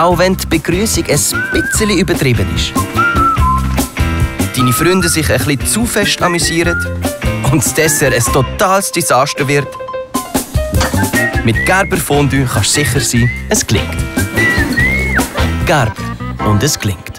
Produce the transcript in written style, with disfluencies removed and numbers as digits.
Auch wenn die Begrüßung ein bisschen übertrieben ist. Deine Freunde sich ein bisschen zu fest amüsieren und das Dessert ein totales Desaster wird. Mit Gerber Fondue kannst du sicher sein, es gelingt. Gerber und es gelingt.